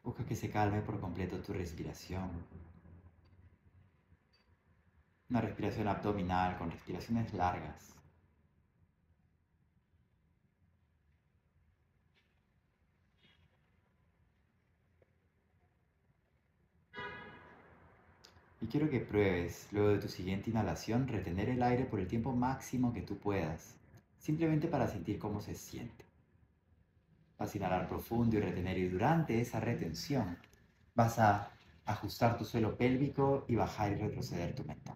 Busca que se calme por completo tu respiración. Una respiración abdominal con respiraciones largas. Y quiero que pruebes, luego de tu siguiente inhalación, retener el aire por el tiempo máximo que tú puedas, simplemente para sentir cómo se siente. Vas a inhalar profundo y retener, y durante esa retención vas a ajustar tu suelo pélvico y bajar y retroceder tu mentón.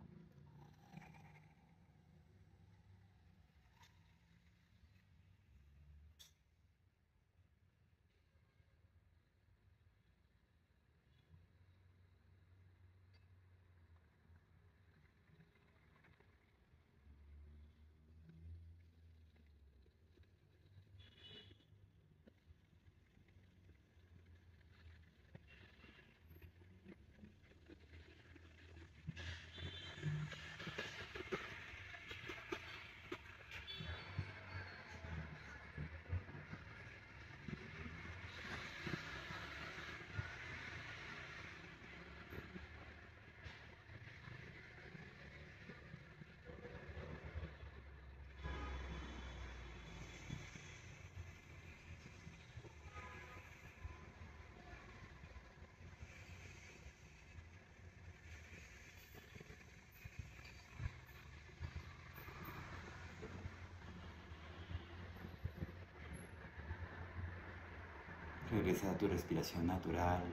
Regresa a tu respiración natural.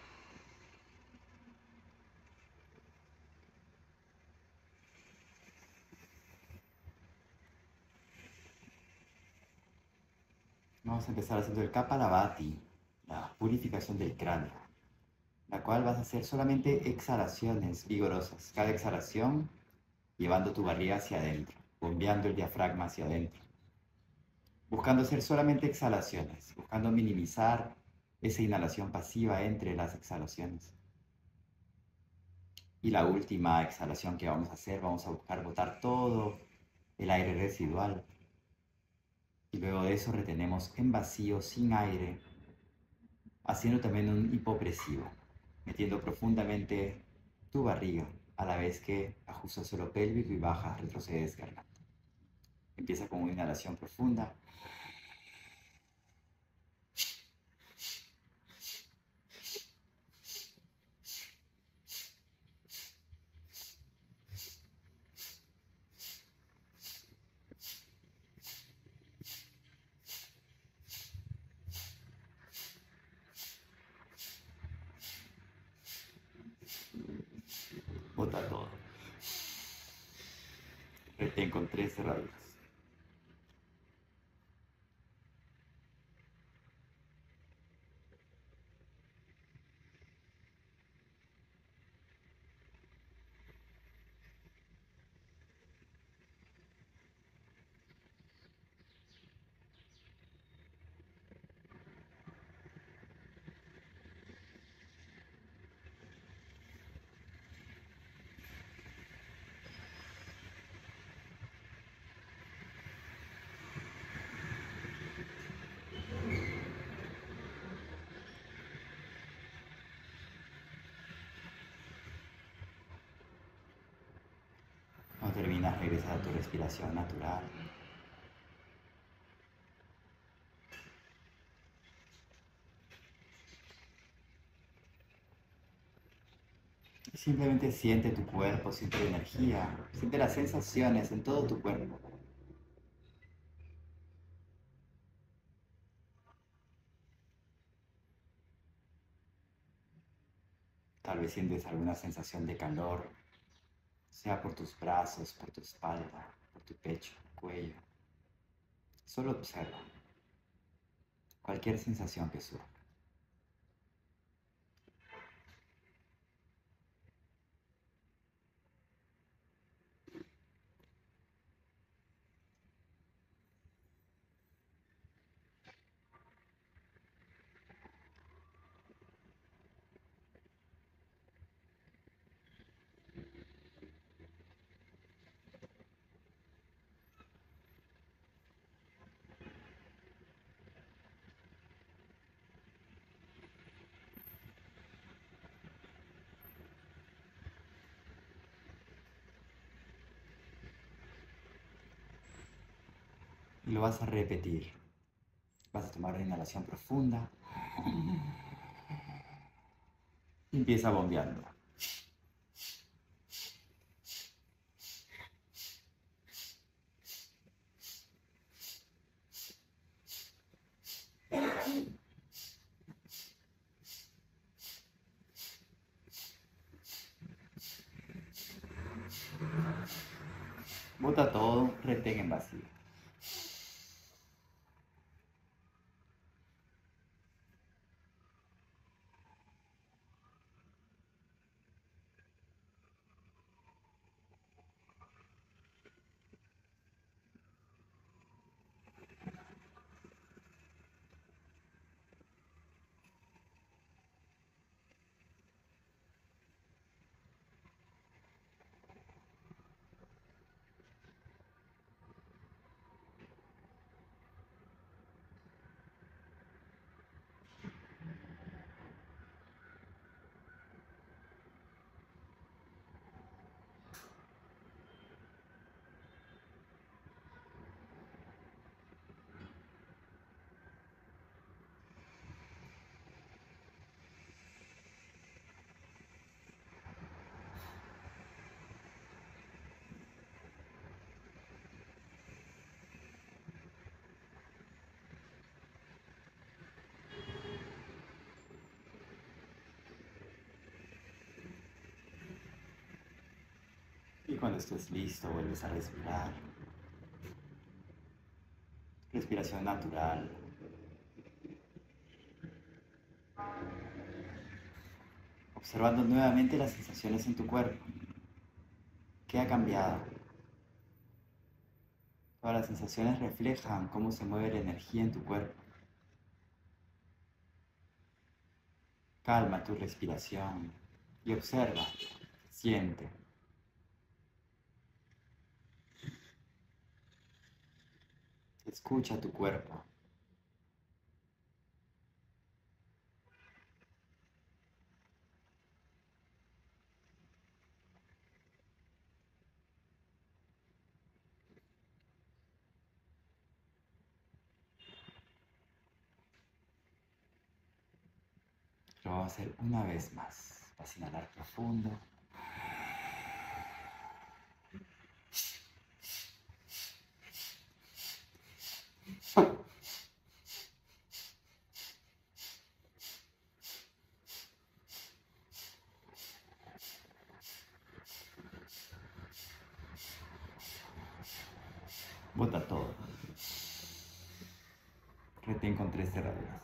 Vamos a empezar haciendo el Kapalabhati, la purificación del cráneo, la cual vas a hacer solamente exhalaciones vigorosas. Cada exhalación llevando tu barriga hacia adentro, bombeando el diafragma hacia adentro, buscando hacer solamente exhalaciones, buscando minimizar esa inhalación pasiva entre las exhalaciones. Y la última exhalación que vamos a hacer, vamos a buscar botar todo el aire residual. Y luego de eso retenemos en vacío, sin aire, haciendo también un hipopresivo, metiendo profundamente tu barriga a la vez que ajustas el suelo pélvico y bajas, retrocedes garganta. Empieza con una inhalación profunda. Bota todo. Retén con 3 cerraduras. Cuando terminas, regresa a tu respiración natural. Y simplemente siente tu cuerpo, siente la energía, siente las sensaciones en todo tu cuerpo. Tal vez sientes alguna sensación de calor, sea por tus brazos, por tu espalda, por tu pecho, cuello. Solo observa cualquier sensación que surja. Y lo vas a repetir. Vas a tomar una inhalación profunda. Y empieza bombeando. Bota todo, retén en vacío. Y cuando estés listo, vuelves a respirar. Respiración natural. Observando nuevamente las sensaciones en tu cuerpo. ¿Qué ha cambiado? Todas las sensaciones reflejan cómo se mueve la energía en tu cuerpo. Calma tu respiración y observa, siente. Escucha tu cuerpo. Lo vamos a hacer una vez más. Vas a inhalar profundo. Bota todo. Retén con 3 cerraduras.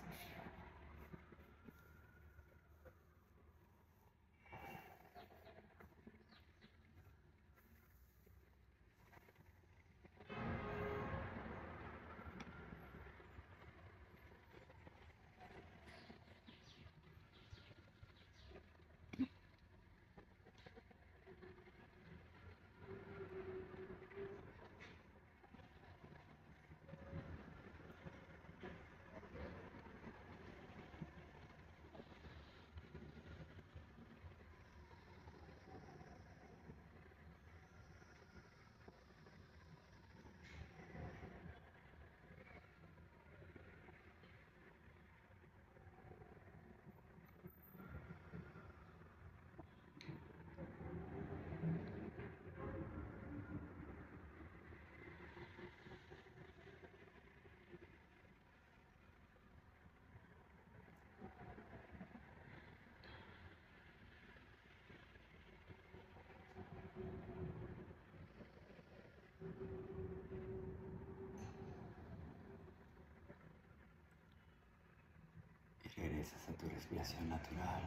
Y regresas a tu respiración natural.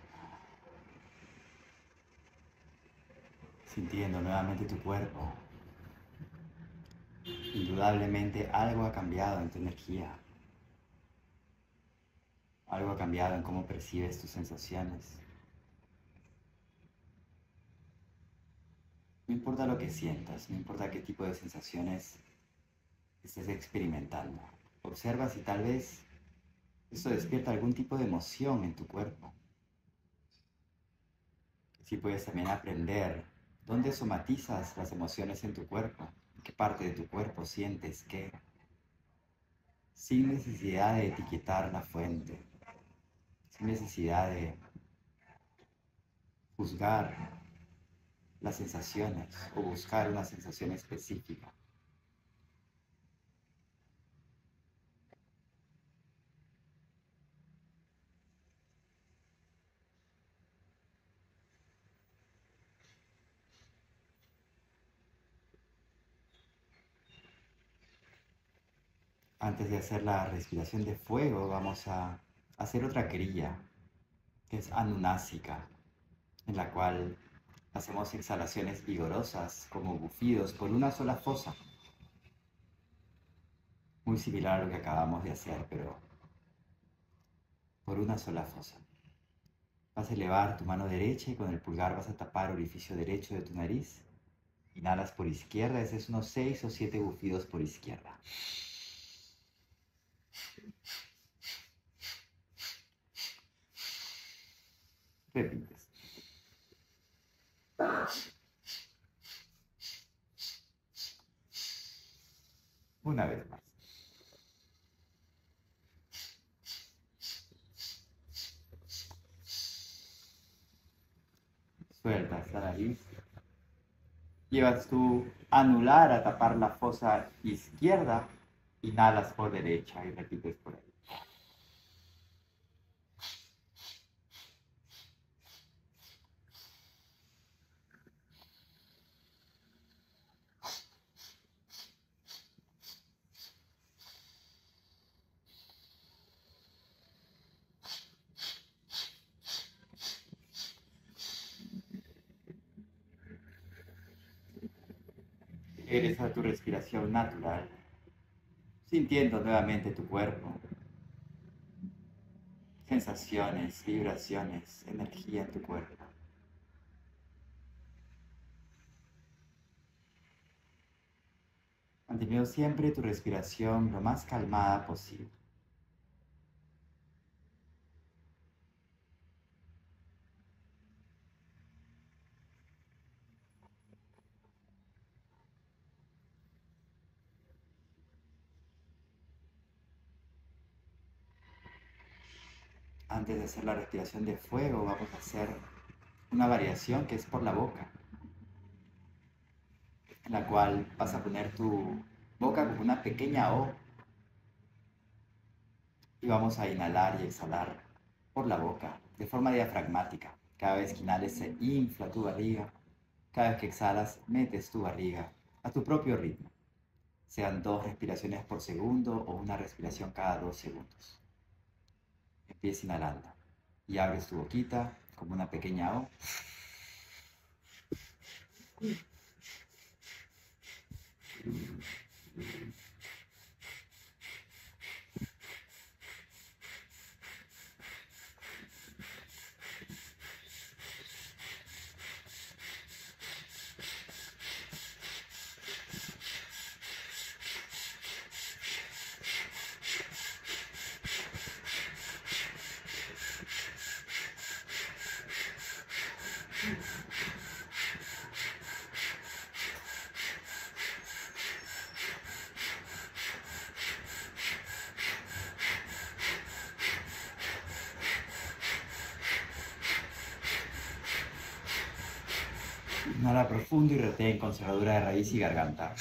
Sintiendo nuevamente tu cuerpo. Indudablemente algo ha cambiado en tu energía. Algo ha cambiado en cómo percibes tus sensaciones. No importa lo que sientas, no importa qué tipo de sensaciones estés experimentando. Observa si tal vez esto despierta algún tipo de emoción en tu cuerpo. Si puedes también aprender dónde somatizas las emociones en tu cuerpo, en qué parte de tu cuerpo sientes qué. sin necesidad de etiquetar la fuente, sin necesidad de juzgar las sensaciones o buscar una sensación específica. Antes de hacer la respiración de fuego, vamos a hacer otra kriya, que es anunásica, en la cual hacemos exhalaciones vigorosas como bufidos por una sola fosa. Muy similar a lo que acabamos de hacer, pero por una sola fosa. Vas a elevar tu mano derecha y con el pulgar vas a tapar el orificio derecho de tu nariz. Inhalas por izquierda, ese es unos 6 o 7 bufidos por izquierda. Repites. Una vez más. Sueltas la nariz. Llevas tu anular a tapar la fosa izquierda. Inhalas por derecha y repites por ahí. Regresa a tu respiración natural, sintiendo nuevamente tu cuerpo, sensaciones, vibraciones, energía en tu cuerpo. Manteniendo siempre tu respiración lo más calmada posible. Antes de hacer la respiración de fuego, vamos a hacer una variación que es por la boca, en la cual vas a poner tu boca como una pequeña O y vamos a inhalar y exhalar por la boca de forma diafragmática. Cada vez que inhales se infla tu barriga, cada vez que exhalas metes tu barriga a tu propio ritmo, sean 2 respiraciones por segundo o una respiración cada 2 segundos. Empieza inhalando y abres tu boquita como una pequeña O. Inhala profundo y retén con cerradura de raíz y garganta.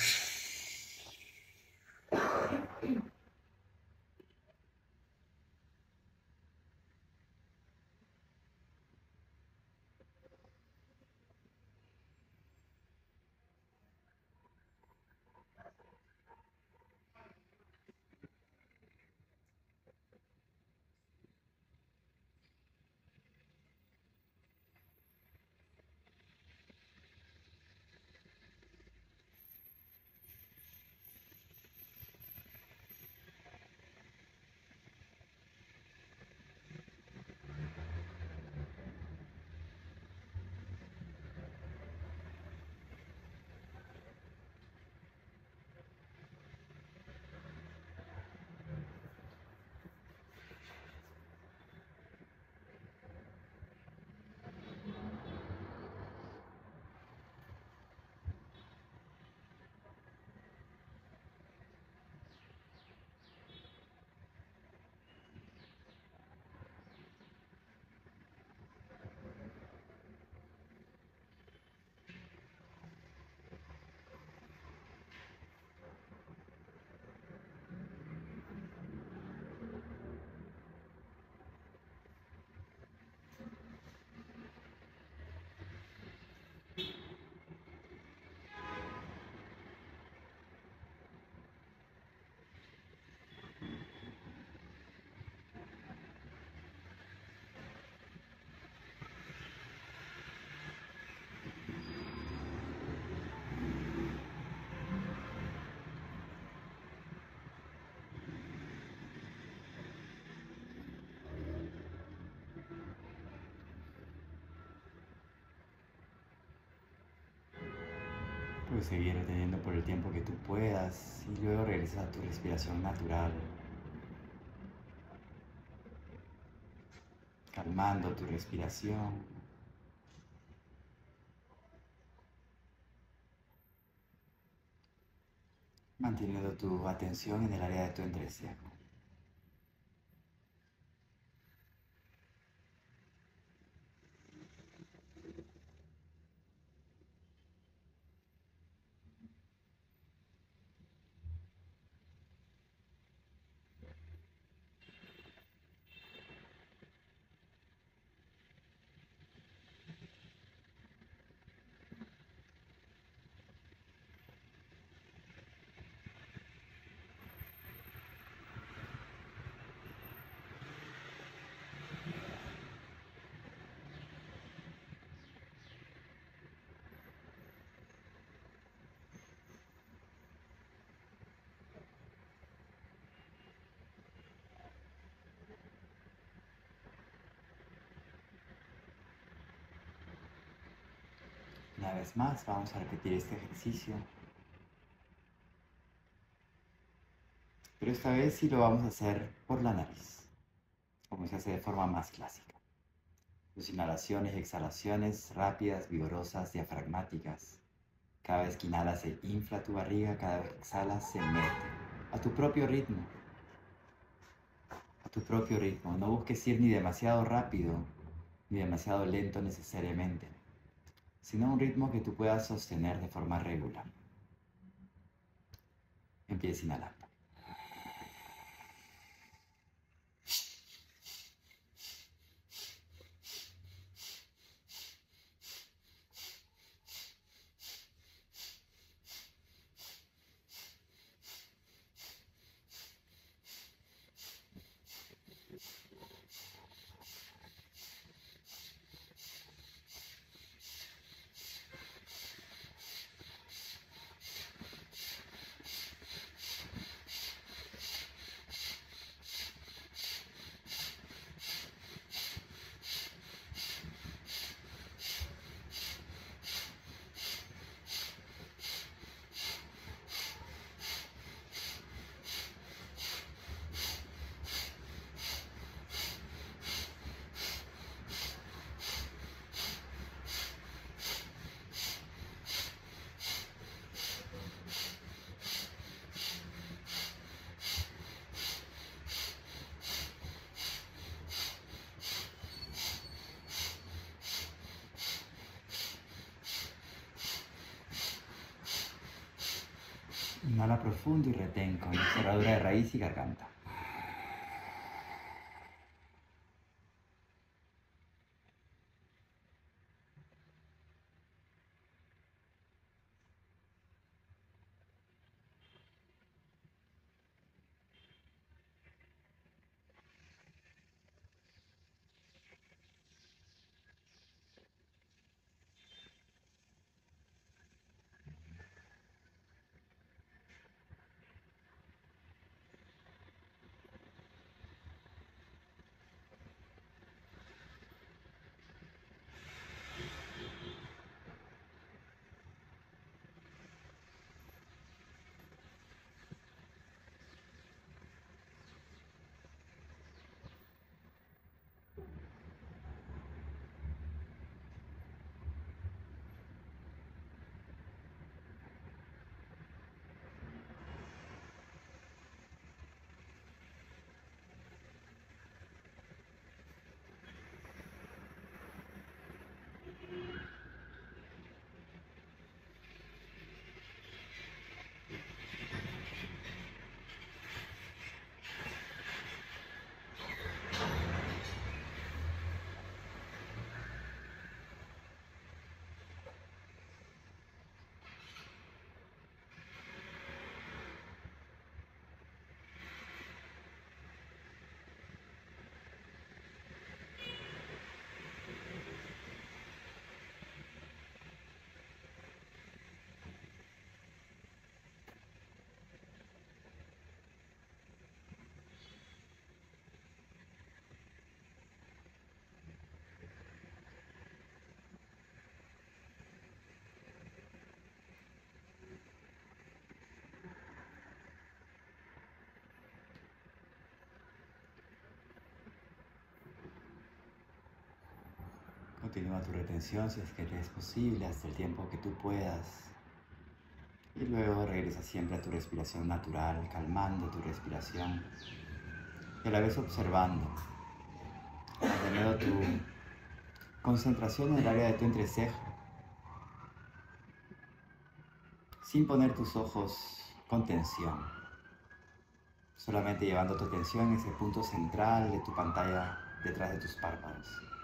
Puedes seguir reteniendo por el tiempo que tú puedas y luego regresas a tu respiración natural, calmando tu respiración, manteniendo tu atención en el área de tu entrecejo. Una vez más, vamos a repetir este ejercicio, pero esta vez sí lo vamos a hacer por la nariz, como se hace de forma más clásica. Tus inhalaciones y exhalaciones rápidas, vigorosas, diafragmáticas. Cada vez que inhalas se infla tu barriga, cada vez que exhalas se mete. A tu propio ritmo, a tu propio ritmo. No busques ir ni demasiado rápido, ni demasiado lento necesariamente, sino un ritmo que tú puedas sostener de forma regular. Empieza inhalando. Inhala profundo y retén con cerradura de raíz y garganta. Continúa tu retención si es que te es posible hasta el tiempo que tú puedas. Y luego regresa siempre a tu respiración natural, calmando tu respiración. Y a la vez observando, manteniendo tu concentración en el área de tu entrecejo, sin poner tus ojos con tensión. Solamente llevando tu atención a ese punto central de tu pantalla detrás de tus párpados.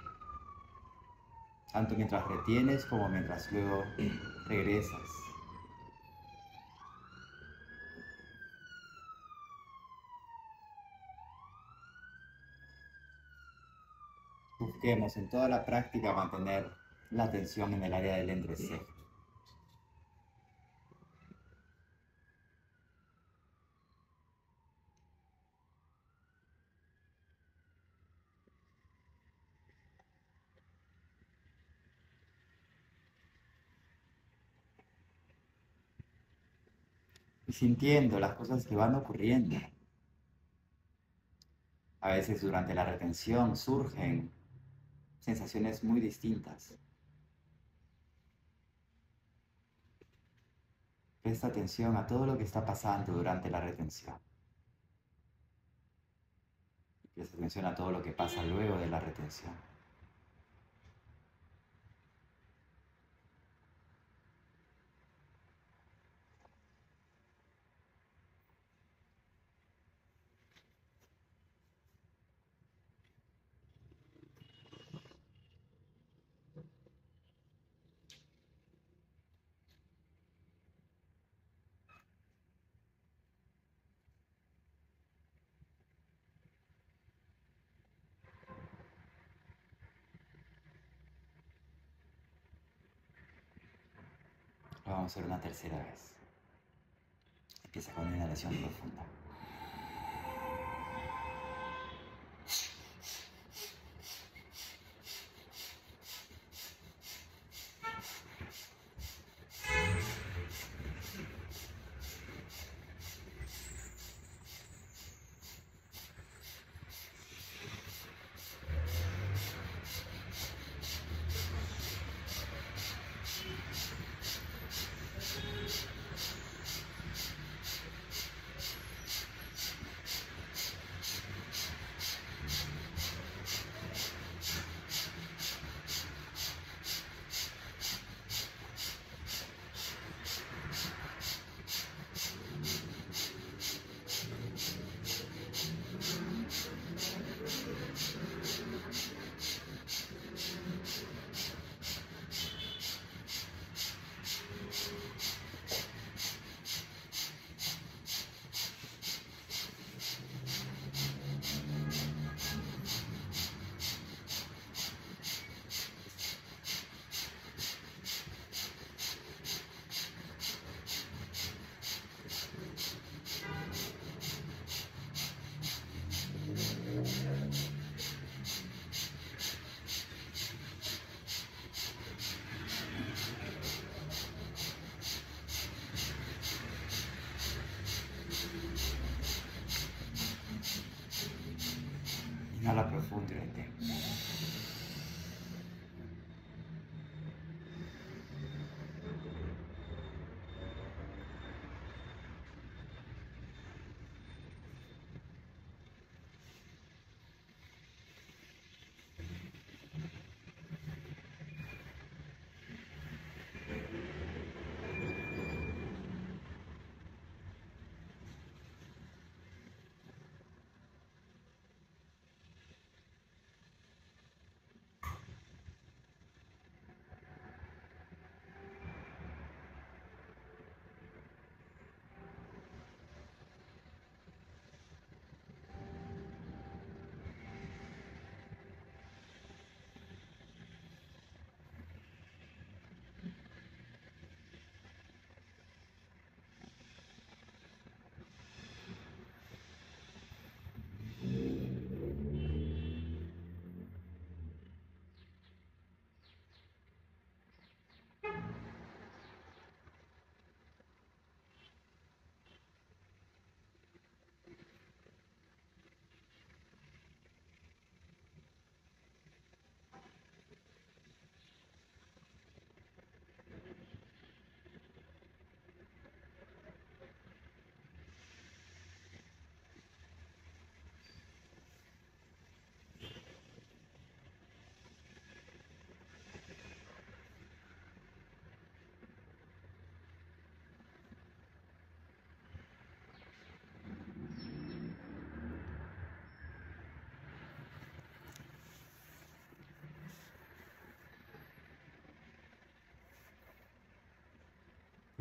Tanto mientras retienes como mientras luego regresas. Busquemos en toda la práctica mantener la atención en el área del entrecejo. Y sintiendo las cosas que van ocurriendo. A veces durante la retención surgen sensaciones muy distintas. Presta atención a todo lo que está pasando durante la retención. Presta atención a todo lo que pasa luego de la retención. Lo vamos a hacer una tercera vez. Empieza con una inhalación profunda. Inhala profundo y retén.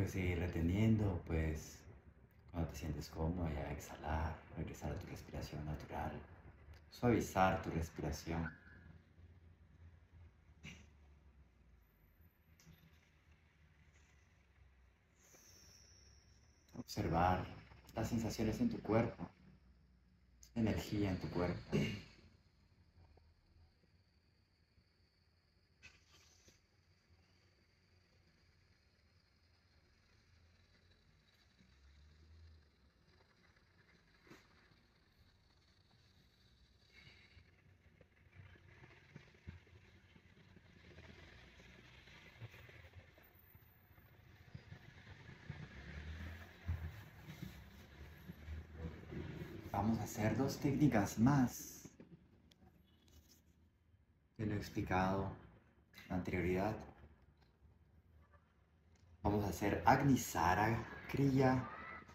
Puedes seguir reteniendo, pues cuando te sientes cómodo ya exhalar, regresar a tu respiración natural, suavizar tu respiración. Observar las sensaciones en tu cuerpo, energía en tu cuerpo. Vamos a hacer dos técnicas más que lo he explicado con anterioridad. Vamos a hacer Agnisara Kriya,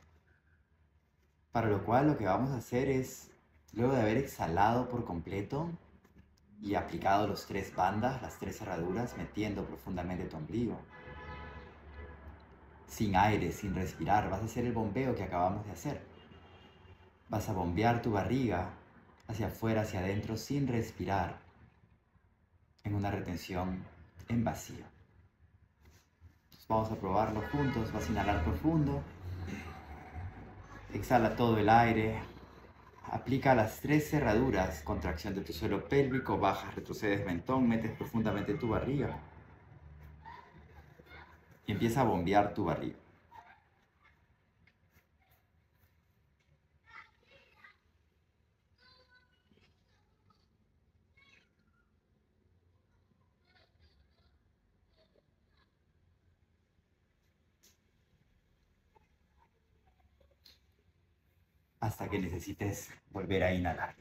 para lo cual lo que vamos a hacer es, luego de haber exhalado por completo y aplicado los 3 bandas, las 3 cerraduras, metiendo profundamente tu ombligo, sin aire, sin respirar, vas a hacer el bombeo que acabamos de hacer. Vas a bombear tu barriga hacia afuera, hacia adentro, sin respirar, en una retención en vacío. Entonces vamos a probarlo juntos. Vas a inhalar profundo, exhala todo el aire, aplica las 3 cerraduras, contracción de tu suelo pélvico, bajas, retrocedes mentón, metes profundamente tu barriga y empieza a bombear tu barriga. Hasta que necesites volver a inhalar.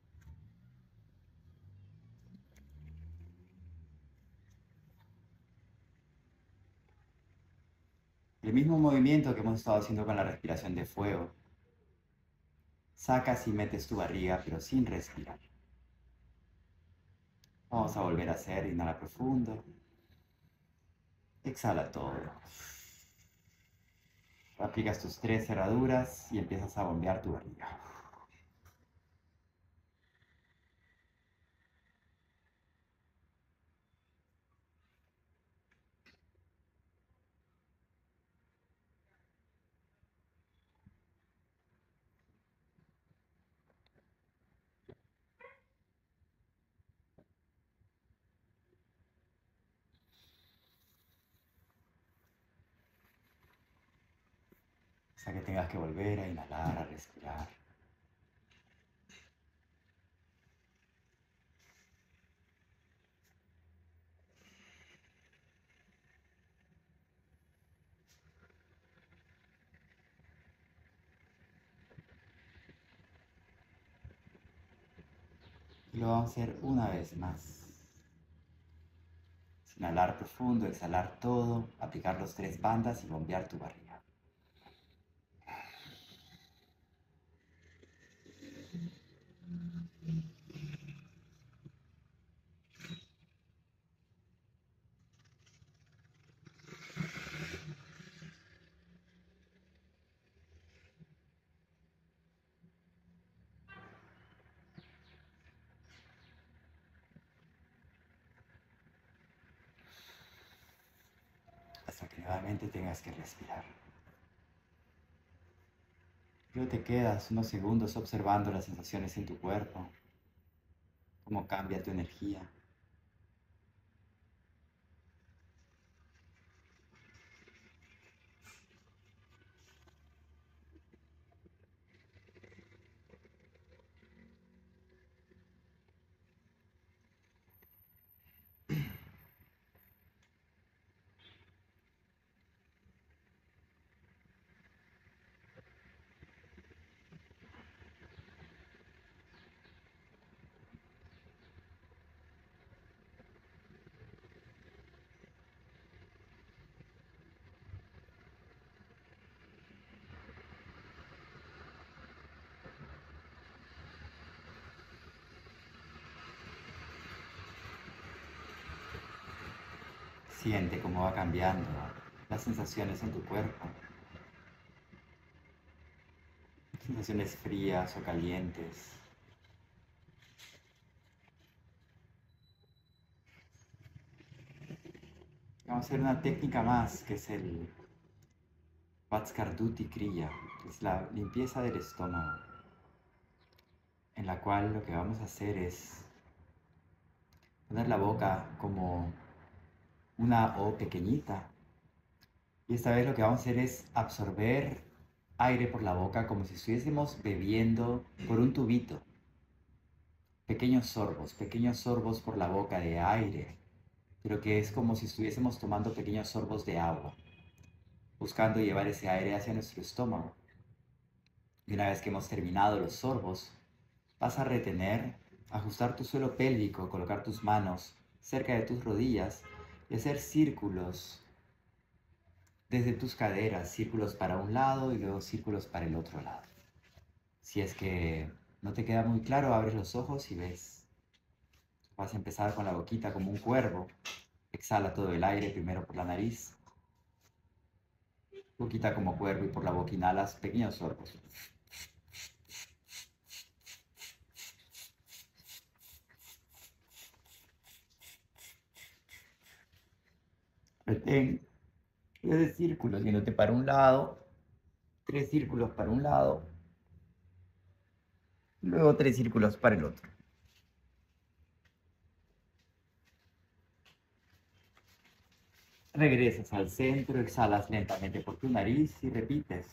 El mismo movimiento que hemos estado haciendo con la respiración de fuego. Sacas y metes tu barriga, pero sin respirar. Vamos a volver a hacer, inhala profundo. Exhala todo. Aplicas tus 3 cerraduras y empiezas a bombear tu barriga. Hasta que tengas que volver a inhalar, a respirar. Y lo vamos a hacer una vez más. Inhalar profundo, exhalar todo, aplicar los 3 bandas y bombear tu barriga. Hasta que nuevamente tengas que respirar. Luego te quedas unos segundos observando las sensaciones en tu cuerpo, cómo cambia tu energía. Siente cómo va cambiando las sensaciones en tu cuerpo, sensaciones frías o calientes. Vamos a hacer una técnica más que es el Vatskardhuti Kriya, que es la limpieza del estómago, en la cual lo que vamos a hacer es poner la boca como una O pequeñita. Y esta vez lo que vamos a hacer es absorber aire por la boca como si estuviésemos bebiendo por un tubito. Pequeños sorbos por la boca de aire, pero que es como si estuviésemos tomando pequeños sorbos de agua, buscando llevar ese aire hacia nuestro estómago. Y una vez que hemos terminado los sorbos, vas a retener, ajustar tu suelo pélvico, colocar tus manos cerca de tus rodillas y hacer círculos desde tus caderas, círculos para un lado y luego círculos para el otro lado. Si es que no te queda muy claro, abres los ojos y ves. Vas a empezar con la boquita como un cuervo. Exhala todo el aire primero por la nariz. Boquita como cuervo y por la boca inhalas pequeños sorbos. Retén 3 círculos yéndote para un lado, 3 círculos para un lado, luego 3 círculos para el otro. Regresas al centro, exhalas lentamente por tu nariz y repites.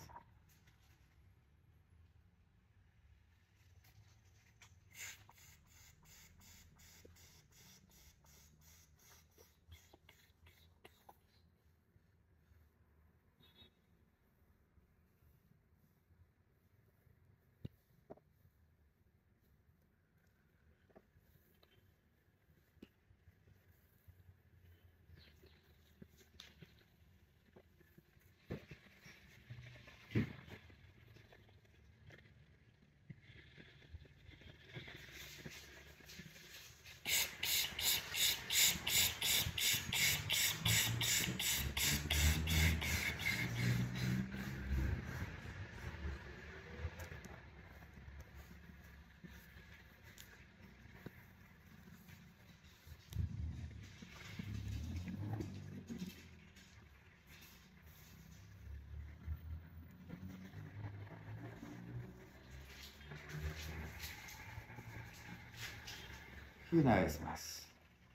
Y una vez más.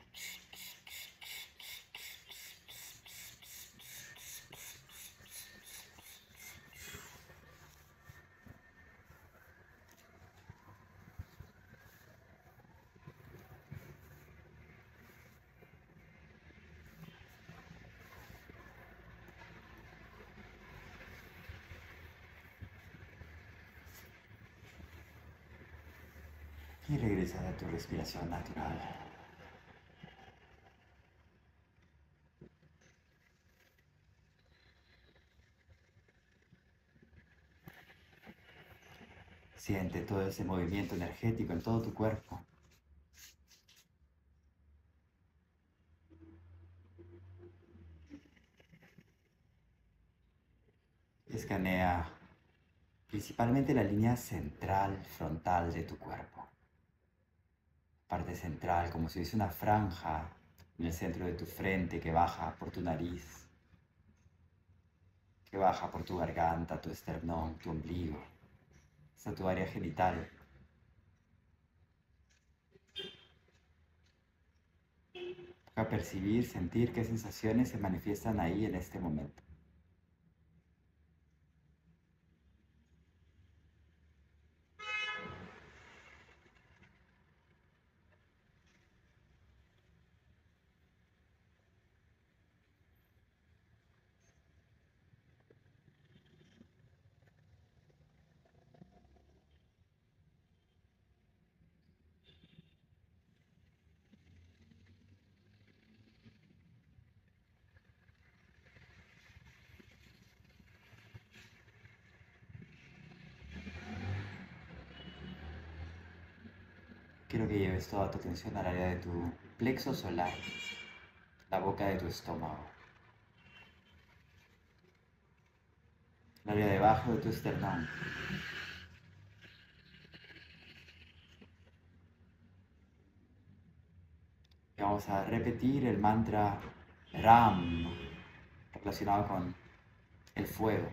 Y regresas a tu respiración natural. Siente todo ese movimiento energético en todo tu cuerpo. Escanea principalmente la línea central, frontal de tu cuerpo. Parte central, como si hubiese una franja en el centro de tu frente que baja por tu nariz, que baja por tu garganta, tu esternón, tu ombligo, hasta tu área genital. Toca percibir, sentir qué sensaciones se manifiestan ahí en este momento. Quiero que lleves toda tu atención al área de tu plexo solar, la boca de tu estómago. el área debajo de tu esternón. Y vamos a repetir el mantra Ram, relacionado con el fuego,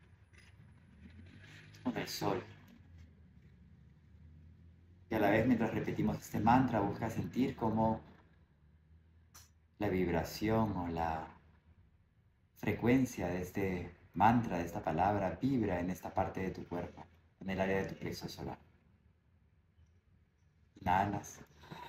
con el sol. Y a la vez, mientras repetimos este mantra, busca sentir cómo la vibración o la frecuencia de este mantra, de esta palabra, vibra en esta parte de tu cuerpo, en el área de tu plexo solar. Inhalas.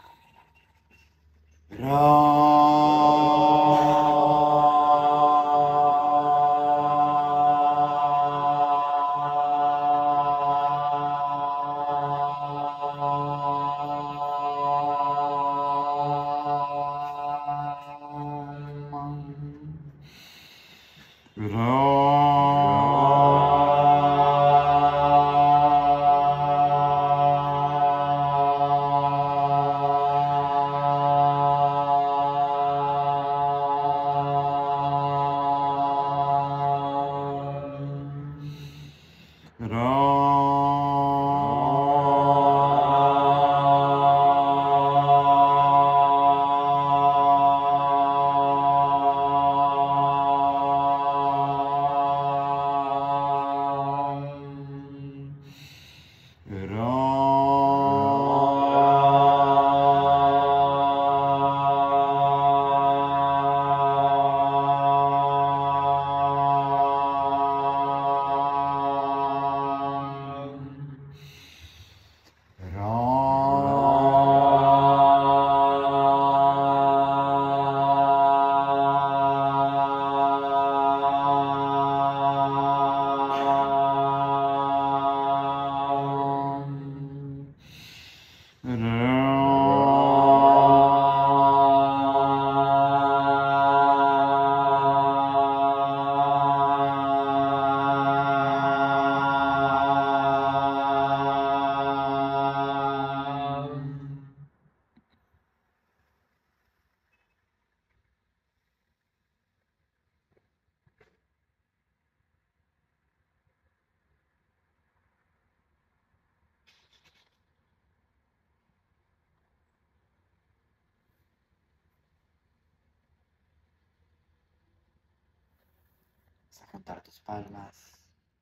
Vas a juntar tus palmas.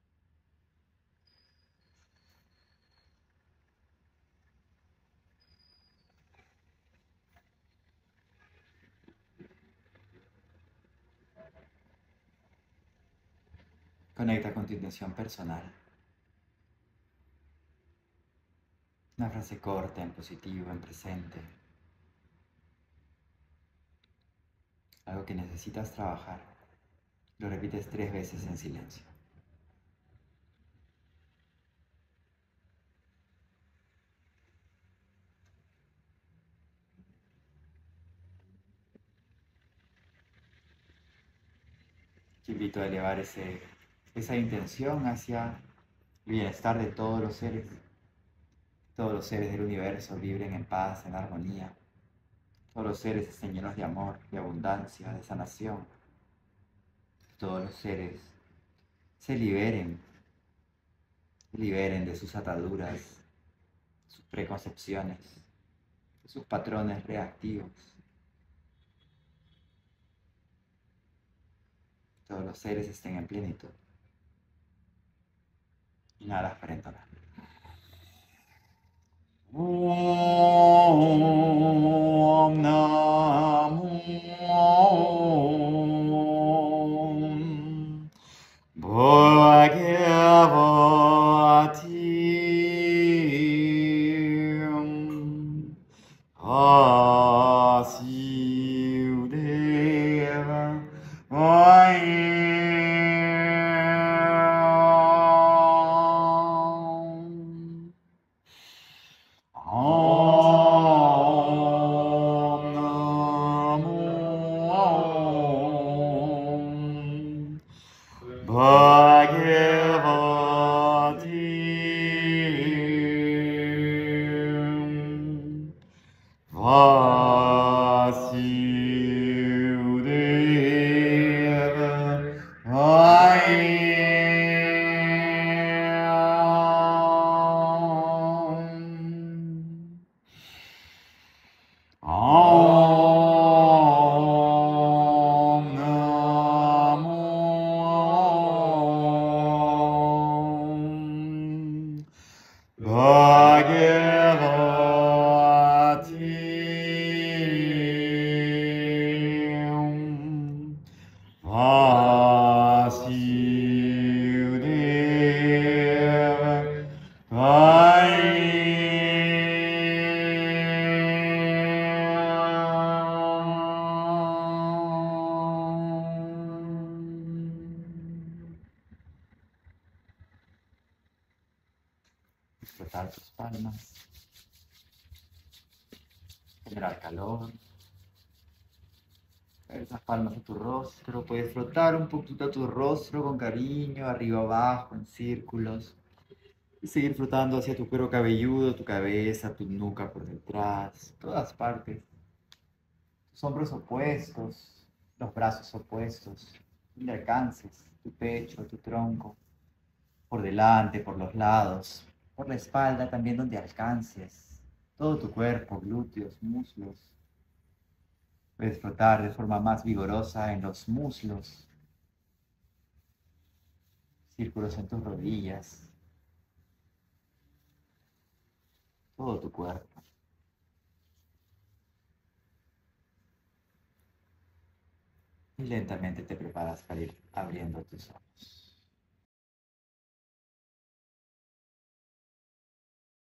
Conecta con tu intención personal. Una frase corta, en positivo, en presente. Algo que necesitas trabajar. Lo repites 3 veces en silencio. Te invito a elevar esa intención hacia el bienestar de todos los seres. Todos los seres del universo vibren en paz, en armonía. Todos los seres estén llenos de amor, de abundancia, de sanación. Todos los seres se liberen de sus ataduras, sus preconcepciones, de sus patrones reactivos. Todos los seres estén en plenitud. Inhalas para entonar. Om Namo Bhagavate Vasudevaya. Oh. Frotar tus palmas, generar calor. Esas palmas de tu rostro, puedes frotar un poquito tu rostro con cariño, arriba abajo, en círculos. Y seguir frotando hacia tu cuero cabelludo, tu cabeza, tu nuca por detrás, todas partes. Tus hombros opuestos, los brazos opuestos, donde alcances, tu pecho, tu tronco, por delante, por los lados, por la espalda también donde alcances, todo tu cuerpo, glúteos, muslos. Puedes frotar de forma más vigorosa en los muslos, círculos en tus rodillas, todo tu cuerpo. Y lentamente te preparas para ir abriendo tus ojos.